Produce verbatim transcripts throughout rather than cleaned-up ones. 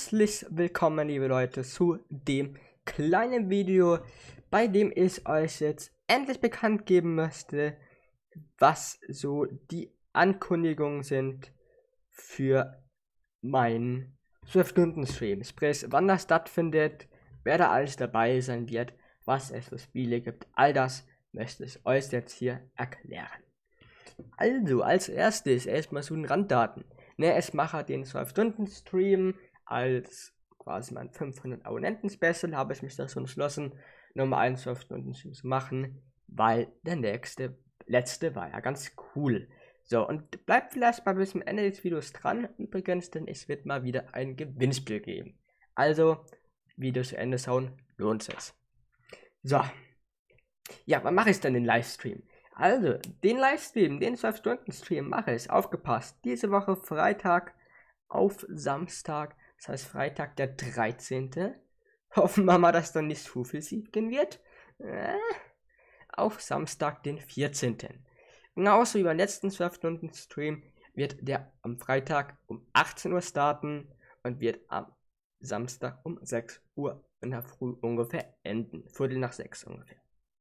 Herzlich willkommen, liebe Leute, zu dem kleinen Video, bei dem ich euch jetzt endlich bekannt geben möchte, was so die Ankündigungen sind für meinen zwölf Stunden Stream. Sprich, wann das stattfindet, wer da alles dabei sein wird, was es für Spiele gibt, all das möchte ich euch jetzt hier erklären. Also, als erstes erstmal so ein Randdaten. Ne, ich mache den zwölf Stunden Stream als quasi mein fünfhundert Abonnenten Special, habe ich mich dazu entschlossen, nochmal einen zwölf Stunden Stream zu machen, weil der nächste, letzte war ja ganz cool. So, und bleibt vielleicht mal bis zum Ende des Videos dran, übrigens, denn es wird mal wieder ein Gewinnspiel geben. Also, Video zu Ende schauen, lohnt sich. So. Ja, wann mache ich denn den Livestream? Also, den Livestream, den zwölf Stunden Stream mache ich, aufgepasst, diese Woche Freitag auf Samstag, das heißt Freitag der dreizehnte Hoffen wir mal, dass dann nicht zu viel siegen wird. Äh, auf Samstag den vierzehnten Genauso wie beim letzten zwölf Stunden Stream wird der am Freitag um achtzehn Uhr starten und wird am Samstag um sechs Uhr in der Früh ungefähr enden. Viertel nach sechs ungefähr.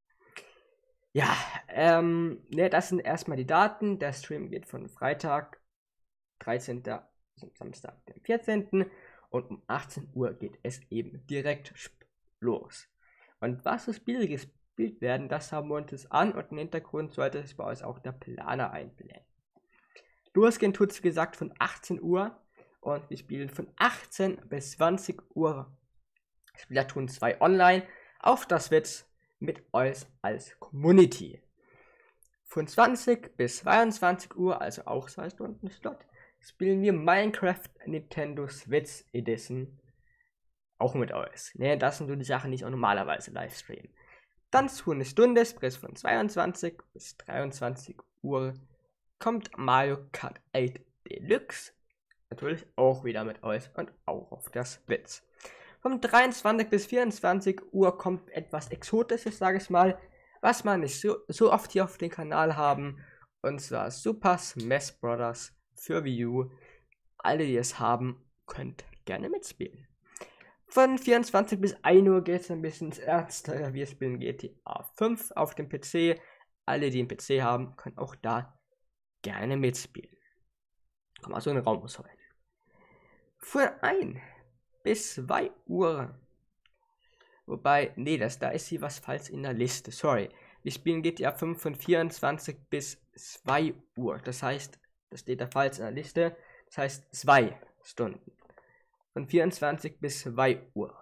Ja, ähm, ne, das sind erstmal die Daten. Der Stream geht von Freitag, dreizehnten Samstag, den vierzehnten und um achtzehn Uhr geht es eben direkt los. Und was für Spiele gespielt werden, das haben wir uns jetzt an und im Hintergrund sollte es bei uns auch der Planer einblenden. Losgehen tut es, wie gesagt, von achtzehn Uhr und wir spielen von achtzehn bis zwanzig Uhr Splatoon zwei online. Auf das wird's mit euch als Community. Von zwanzig bis zweiundzwanzig Uhr, also auch zwei Stunden Slot, spielen wir Minecraft Nintendo Switch Edition auch mit euch. Ne, das sind so die Sachen, die ich auch normalerweise live streamen. Dann zu eine Stunde, sprich von zweiundzwanzig bis dreiundzwanzig Uhr, kommt Mario Kart acht Deluxe. Natürlich auch wieder mit euch und auch auf der Switch. Von dreiundzwanzig bis vierundzwanzig Uhr kommt etwas Exotisches, sage ich mal, was man nicht so, so oft hier auf dem Kanal haben, und zwar Super Smash Bros. Für Wii U. Alle, die es haben, könnt gerne mitspielen. Von vierundzwanzig bis ein Uhr geht es ein bisschen ins Ernste. Wir spielen G T A fünf auf dem P C. Alle, die einen P C haben, können auch da gerne mitspielen. Komm mal so in den Raum rein. Von ein bis zwei Uhr. Wobei, nee, das, da ist hier was falsch in der Liste. Sorry. Wir spielen G T A fünf von vierundzwanzig bis zwei Uhr. Das heißt, das steht da falsch in der Liste. Das heißt zwei Stunden. Von vierundzwanzig bis zwei Uhr.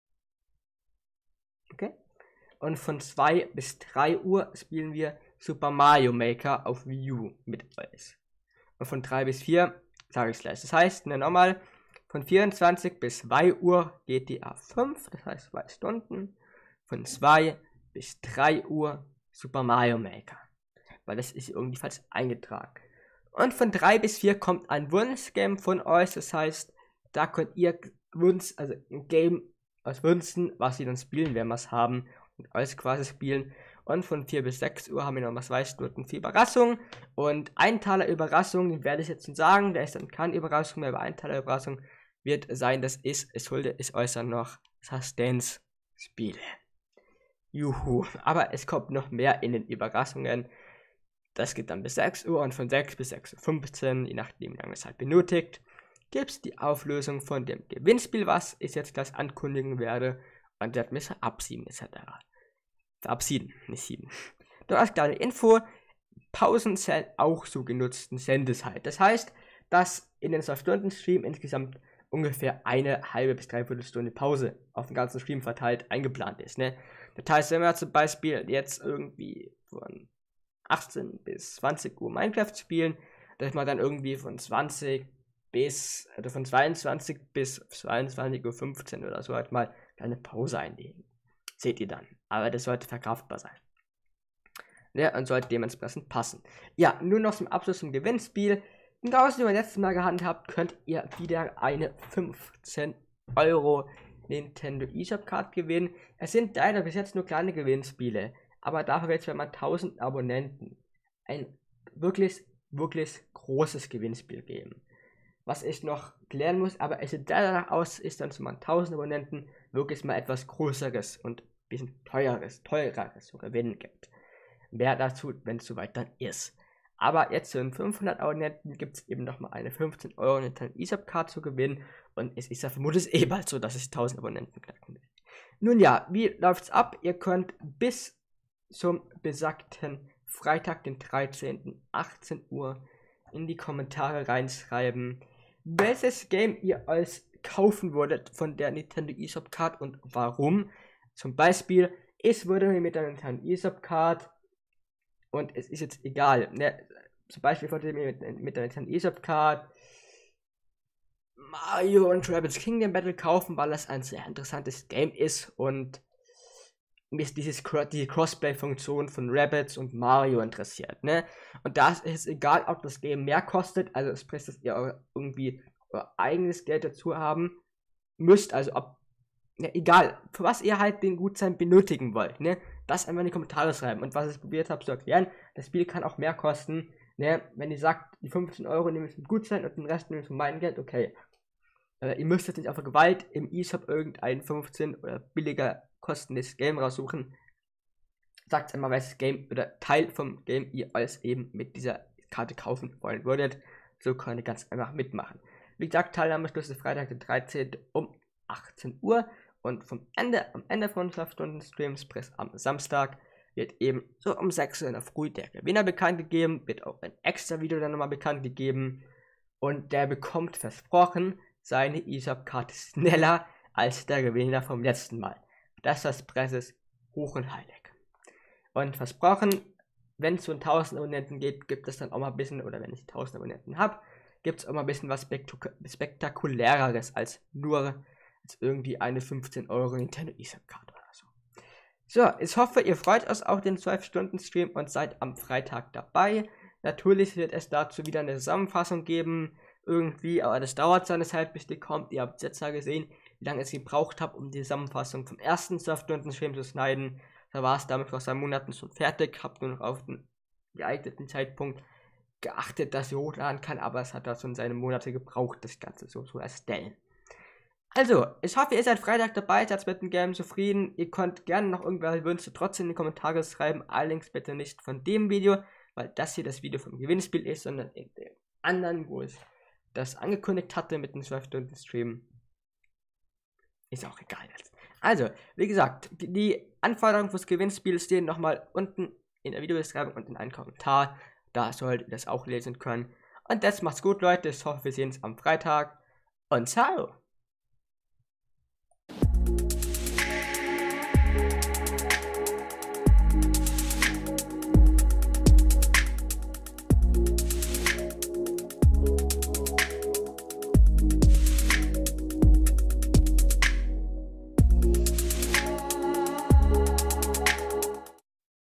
Okay? Und von zwei bis drei Uhr spielen wir Super Mario Maker auf Wii U mit euch. Und von drei bis vier sage ich es gleich. Das heißt, ne, nochmal. Von vierundzwanzig bis zwei Uhr G T A fünf, das heißt zwei Stunden. Von zwei bis drei Uhr Super Mario Maker. Weil das ist irgendwie falsch eingetragen. Und von drei bis vier kommt ein Wunschgame von euch. Das heißt, da könnt ihr Wunsch, also ein Game aus Wünschen, was ihr dann spielen, wenn wir es haben, und euch quasi spielen. Und von vier bis sechs Uhr haben wir nochmal zwei Stunden für Überraschungen. Und ein Taler Überraschung, den werde ich jetzt schon sagen, der ist dann keine Überraschung mehr, aber ein Taler Überraschung wird sein, dass ich, es schulde ich euch dann noch Suspense-Spiele. Juhu, aber es kommt noch mehr in den Überraschungen. Das geht dann bis sechs Uhr und von sechs bis sechs Uhr fünfzehn, je nachdem, wie lange es halt benötigt, gibt es die Auflösung von dem Gewinnspiel, was ich jetzt gleich ankündigen werde, und wird mich verabschieden, et cetera. Verabschieden, nicht sieben. Dort als kleine Info, Pausen zählen auch so genutzten Sendezeit. Das heißt, dass in den zwölf Stunden Stream insgesamt ungefähr eine halbe bis dreiviertel Stunde Pause auf den ganzen Stream verteilt eingeplant ist. Ne? Das heißt, wenn wir zum Beispiel jetzt irgendwie von achtzehn bis zwanzig Uhr Minecraft spielen, dass man dann irgendwie von zwanzig bis, also von zweiundzwanzig bis zweiundzwanzig Uhr fünfzehn oder so halt mal eine Pause einlegen. Seht ihr dann. Aber das sollte verkraftbar sein. Ja, und sollte dementsprechend passen. Ja, nur noch zum Abschluss zum Gewinnspiel. Genauso wie beim letzten Mal gehandhabt, könnt ihr wieder eine fünfzehn Euro Nintendo eShop Card gewinnen. Es sind leider bis jetzt nur kleine Gewinnspiele, aber dafür wird es, wenn man tausend Abonnenten, ein wirklich, wirklich großes Gewinnspiel geben. was ich noch klären muss, aber es sieht danach aus, ist dann zu mal tausend Abonnenten wirklich mal etwas Größeres und ein bisschen teureres, teureres zu gewinnen gibt. Mehr dazu, wenn es soweit dann ist. Aber jetzt zu den fünfhundert Abonnenten gibt es eben nochmal eine fünfzehn Euro Nintendo eShop-Card zu gewinnen. Und es ist ja vermutlich eh bald so, dass ich tausend Abonnenten knacken will. Nun ja, wie läuft's ab? Ihr könnt bis zum besagten Freitag, den dreizehnten achtzehn Uhr in die Kommentare reinschreiben, welches Game ihr als kaufen würdet von der Nintendo eShop-Card und warum. Zum Beispiel, ich würde mir mit der Nintendo eShop-Card, und es ist jetzt egal, ne, zum Beispiel würde ich mir mit, mit der Nintendo eShop-Card Mario und Rabbids Kingdom Battle kaufen, weil das ein sehr interessantes Game ist und mich dieses, die Crossplay-Funktion von Rabbids und Mario interessiert, ne? Und da ist es egal, ob das Game mehr kostet, also sprich, dass ihr irgendwie euer eigenes Geld dazu haben müsst, also ob, ne, egal, für was ihr halt den Gutschein benötigen wollt, ne? Das einfach in die Kommentare schreiben. Und was ich probiert habe zu erklären, das Spiel kann auch mehr kosten, ne? Wenn ihr sagt, die fünfzehn Euro nehme ich mit Gutschein und den Rest nehme ich von meinem Geld, okay. Äh, ihr müsst jetzt nicht auf Gewalt im eShop irgendein fünfzehn oder billiger kostendes Game raussuchen. Sagt einmal, welches Game oder Teil vom Game ihr als eben mit dieser Karte kaufen wollen würdet. So könnt ihr ganz einfach mitmachen. Wie gesagt, Teilnahmeschluss ist Freitag, der dreizehnte um achtzehn Uhr. Und vom Ende, am Ende von zwölf Stunden Streams, bis am Samstag, wird eben so um sechs Uhr in der Früh der Gewinner bekannt gegeben. Wird auch ein extra Video dann nochmal bekannt gegeben. Und der bekommt versprochen seine eShop-Karte schneller als der Gewinner vom letzten Mal. Das Versprechen ist hoch und heilig. Und versprochen, wenn es zu tausend Abonnenten geht, gibt es dann auch mal ein bisschen, oder wenn ich tausend Abonnenten habe, gibt es auch mal ein bisschen was Spektak Spektakuläreres als nur als irgendwie eine fünfzehn Euro Nintendo eShop-Karte oder so. So, ich hoffe, ihr freut euch auf den zwölf Stunden Stream und seid am Freitag dabei. Natürlich wird es dazu wieder eine Zusammenfassung geben, irgendwie, aber das dauert seine Zeit, bis die kommt. Ihr habt jetzt ja gesehen, wie lange ich gebraucht habe, um die Zusammenfassung vom ersten zwölf Stunden Stream zu schneiden. Da war es damit vor zwei Monaten schon fertig, habe nur noch auf den geeigneten Zeitpunkt geachtet, dass ich hochladen kann, aber es hat da schon seine Monate gebraucht, das Ganze so zu erstellen. Also, ich hoffe, ihr seid Freitag dabei, seid mit dem Game zufrieden. Ihr könnt gerne noch irgendwelche Wünsche trotzdem in die Kommentare schreiben, allerdings bitte nicht von dem Video, weil das hier das Video vom Gewinnspiel ist, sondern in dem anderen, wo ich das angekündigt hatte mit dem zwölf Stunden Stream. Ist auch egal jetzt. Also, wie gesagt, die, die Anforderungen fürs Gewinnspiel stehen nochmal unten in der Videobeschreibung und in einem Kommentar. Da solltet ihr das auch lesen können. Und das macht's gut, Leute. Ich hoffe, wir sehen uns am Freitag. Und ciao!